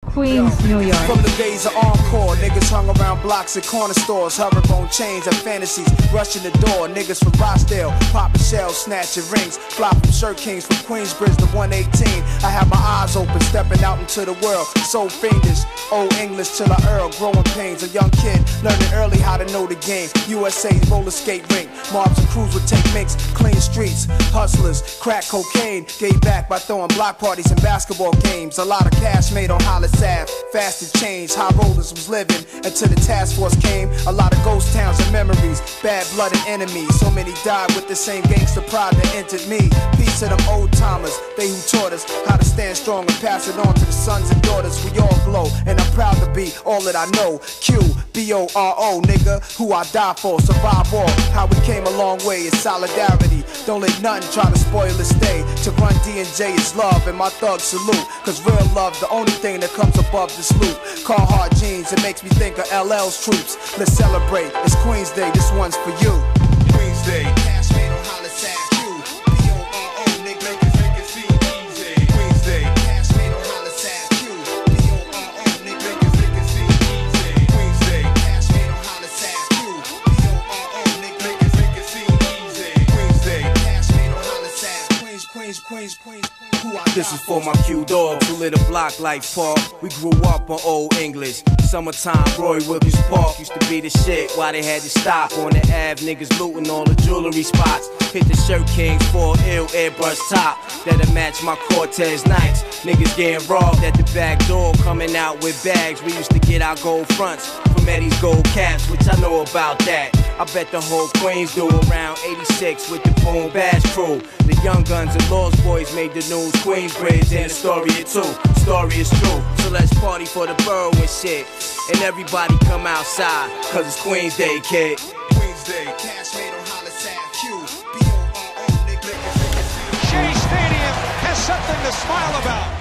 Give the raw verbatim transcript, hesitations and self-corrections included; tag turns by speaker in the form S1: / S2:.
S1: Queens, New York.
S2: From the days of Encore, niggas hung around blocks at corner stores, hovering on chains and fantasies, rushing the door. Niggas from Rochdale, popping shells, snatching rings, fly from Shirt Kings, from Queensbridge to one eighteen. I had my eyes open, stepping out into the world, so fiendish. Old English till I earl, growing pains. A young kid learning early how to know the game. U S A roller skate rink, mobs and crews would take minks, clean streets, hustlers, crack cocaine. Gave back by throwing block parties and basketball games. A lot of cash made on Hollis Ave, fast and changed. High rollers was living until the task force came. A lot of ghost towns and memories, bad blood and enemies. So many died with the same gangster pride that entered me. Peace to them old timers, they who taught us how to stand strong and pass it on to the sons and daughters. We all glow, and I'm proud to be all that I know. Q, B O R O, nigga, who I die for, survive all. How we came a long way is solidarity. Don't let nothing try to spoil the stay. To Run D and J is love, and my thugs salute. Cause real love, the only thing that comes above this loot. Carhartt jeans, it makes me think of L L's troops. Let's celebrate, it's Queen's Day, this one's for you. Queen's Day. Cash made on Hollis Ave. Q, B O R O, nigga, make it, make it seem easy. Queen's Day. Cash made on Hollis Ave. Q, B O R O, nigga, make it, make it seem easy. Queen's Day. Cash made on Hollis Ave. Q, B O R O, nigga, make it, make it seem easy. Queen's Day. Cash made on Hollis Ave. Queens, Queens, Queens, Queens. This is for my Q dogs who lit a block like Park. We grew up on Old English. Summertime, Roy Wilkins Park used to be the shit. Why they had to stop on the Ave, niggas looting all the jewelry spots. Hit the Shirt Kings for ill airbrush top that'll match my Cortez nights. Niggas getting robbed at the back door, coming out with bags. We used to get our gold fronts from Eddie's gold caps, which I know about that. I bet the whole Queens do around eighty-six with the Boom Bash crew. The Young Guns and Lost Boys made the news. Queensbridge and the story it too. Story is true. So let's party for the borough and shit. And everybody come outside, cause it's Queen's Day, kid. Queen's Day. Cash made on Hollis Ave. Q, B O R O, nigga.
S3: Shea Stadium has something to smile about.